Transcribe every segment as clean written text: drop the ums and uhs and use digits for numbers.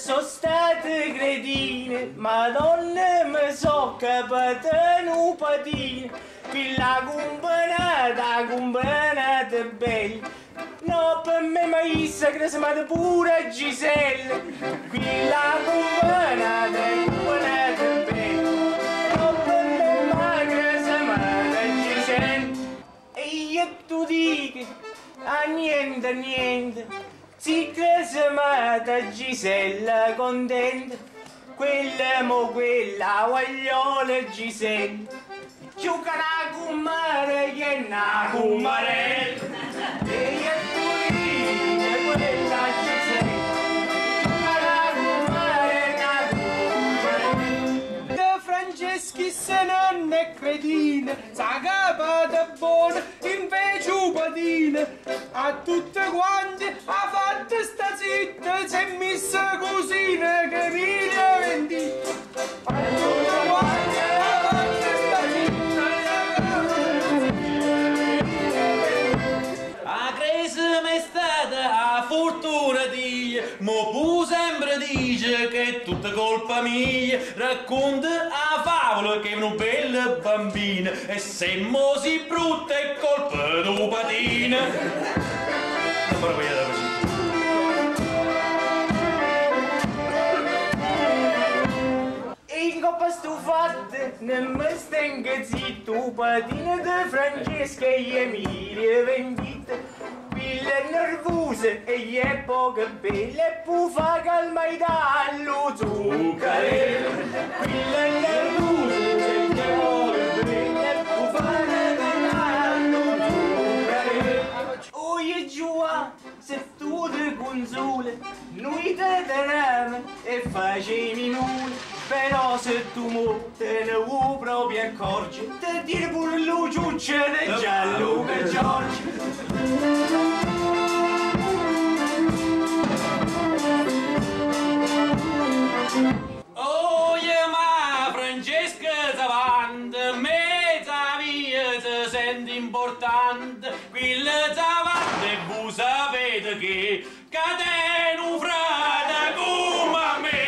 sono state cretine, madonna mi so capite un patino, qui la companata bella, no per me mai sacrasimata pure Giselle, qui la companata bella, no per me mai sacrasimata Giselle, e io tu dici, a niente, si cresimata Gisella contenta, quella vogliola Gisella, giuca la cummare che è una cummarella, e io tu dici quella Gisella, giuca la cummare che è una cummarella. De Franceschi se non è cretina, sa capata buona, invece patina, a tutte quante ha fatto sta zitta, si è messa cosina che mi ha vendita, a tutte quante ha fatto sta zitta, a cresima è stata a fortuna di, mo pu sempre dice che è tutta colpa mia, racconta a favola che è una bella bambina e se mo si brutta è colpa di patina. In coppa stufate, non mi stenga zitto, patina di Francesca e Emilia vendita, quella è nervosa e è poco bella e puffa calma e dallo zuccherello, quella è nervosa e è poco bella e puffa calma dallo zuccherello. Oh, io giù, se tu ti console, noi te daremo e facemi nulla. Però se tu mo te ne vuoi proprio accorgi, te dire pure lui ciuccia del Gianluca Giorgi. Oh, ma Francesca davanti, mezza via si sente importante, quella davanti e voi sapete che cateno frate come a me.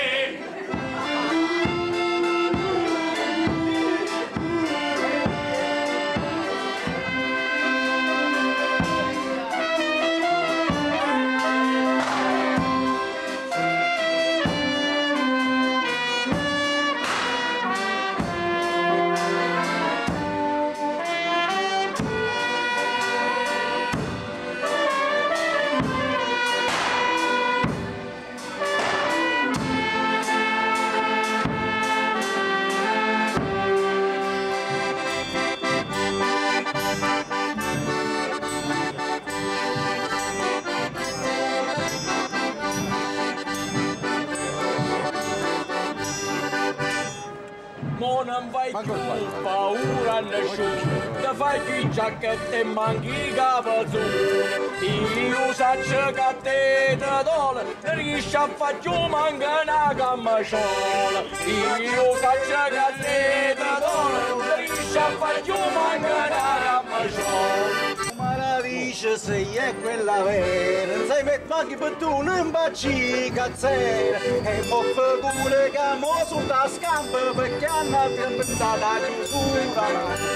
Non vai più paura nessuno, ti fai più giacchette e manchi i capazzoni. Io saccio che te dole, riesci a fare più manca una cammaciola. Io saccio che te dole, riesci a fare più manca una cammaciola. Maraviglia se è quella vera, non sai mettere anche per tu non bacci cazzera. E mo figure che mo sulla scampa perché hanno pensato a chiusura.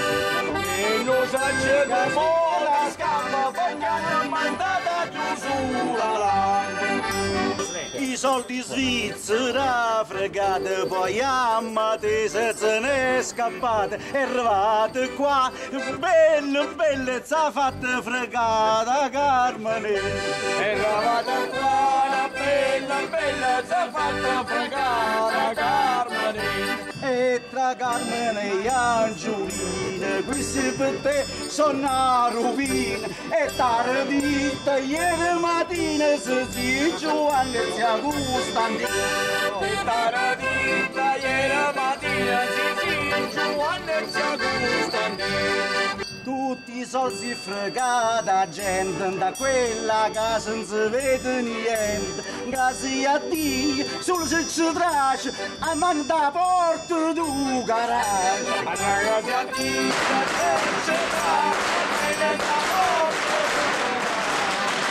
E non saccio che mo la scampa perché hanno mandato a chiusura. I soldi svizzera fregate poi ammate se ne è scappate e arrivate qua belle bellezza fatta fregata Carmine eravate qua bella bellezza fatta fregata Carmine e tra Carmine e Angiolina questi per te sono una rovina e tardita ieri mattina si Giovanni si Costantino e tardita ieri mattina si Giovanni si Costantino tutti i soldi fregati a gente da quella casa non si vede niente che sia Dio solo se ci trasce a mano da porta du garage a casa a Dio se ci trasce a mano da porta du garage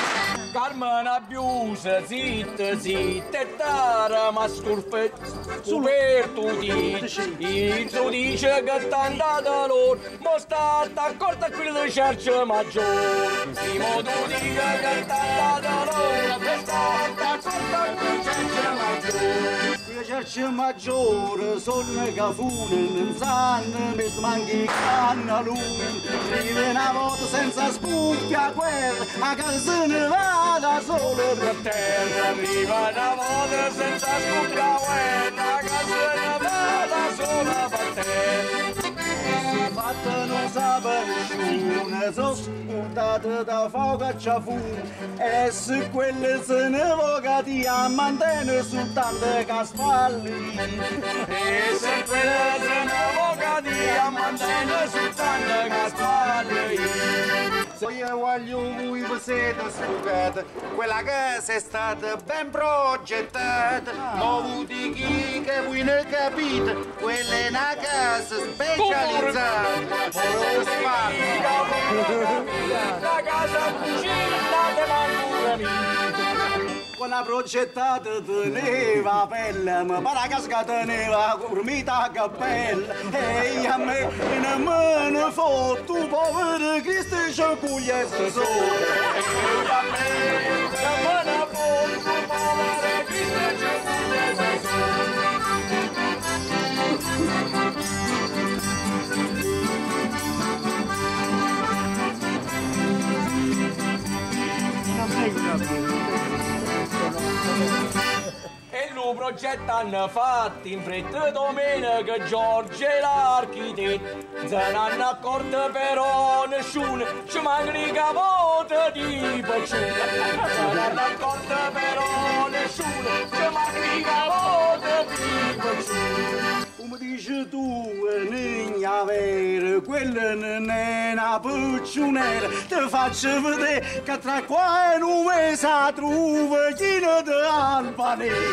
Carmen abbiusa, zitta, zitta, e tara, ma scurfetta, scoperto dice, il suo dice che t'ha andato loro, ma sta accorta a quello di cerce maggiore. Primo tu dica che t'ha andato loro, ma sta accorta a quello di cerce maggiore. Le cerce maggiore sono cafune, non sanno, mi manchi canna lui. Scrive una volta senza spucchia a guerra, a casa se ne va da solo per terra. Arriva una volta senza spucchia a guerra, a casa se ne va da solo per terra. Fatta non sape nessuno, sono scordate da fuoco a ciafuno. E se quelle se ne vocati a mantenere soltanto che spalli. E se quelle se ne vocati a mantenere soltanto che spalli. Se io voglio voi vi siete sfogate, quella casa è stata ben progettata. Ma voi di chi che voi ne capite, quella è una casa specializzata. La casa cucina de Mangurani. Quando progettata teneva pelle, ma per la casca teneva curmita a cappella. E a me nemmeno fotto, povero Cristo ci cugliesse solo. E a me nemmeno fotto, povero Cristo ci cugliesse solo. E lo progetto hanno fatto in fretta domenica Giorgio e l'architetto. Se n'hanno accorto però nessuno, ci manca i capote di paccione. Se n'hanno accorto però nessuno, ci manca i capote di paccione. Come dici tu, nigna vera, quella non è una puccionera. Ti faccio vedere che tra qua e un mese la trova chino di Albanese.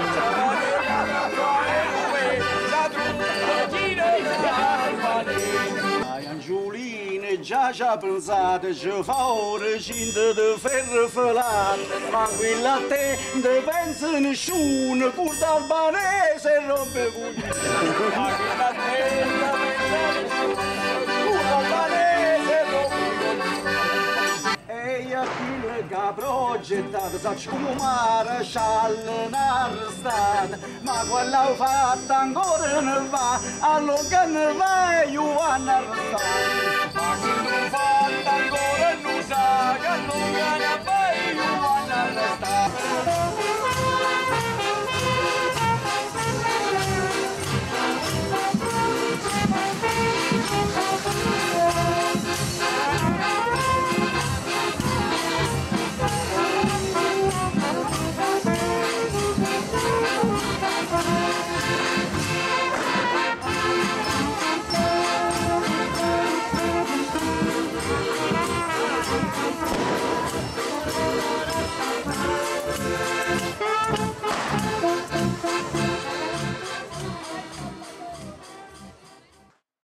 Angiolina già ci ha pensato, ci fa ore cinta di ferro felato. Ma quella a te non pensa nessuno, curta albanese rompe cucina. Ma quella a te non pensa nessuno, curta albanese rompe cucina. E io che ha progettato, sacci come mare, scialle arrestata. Ma quella ho fatta ancora ne va, allora ne va e io vanno arrestata. Ma quando ho fatto ancora non sa che allora ne va.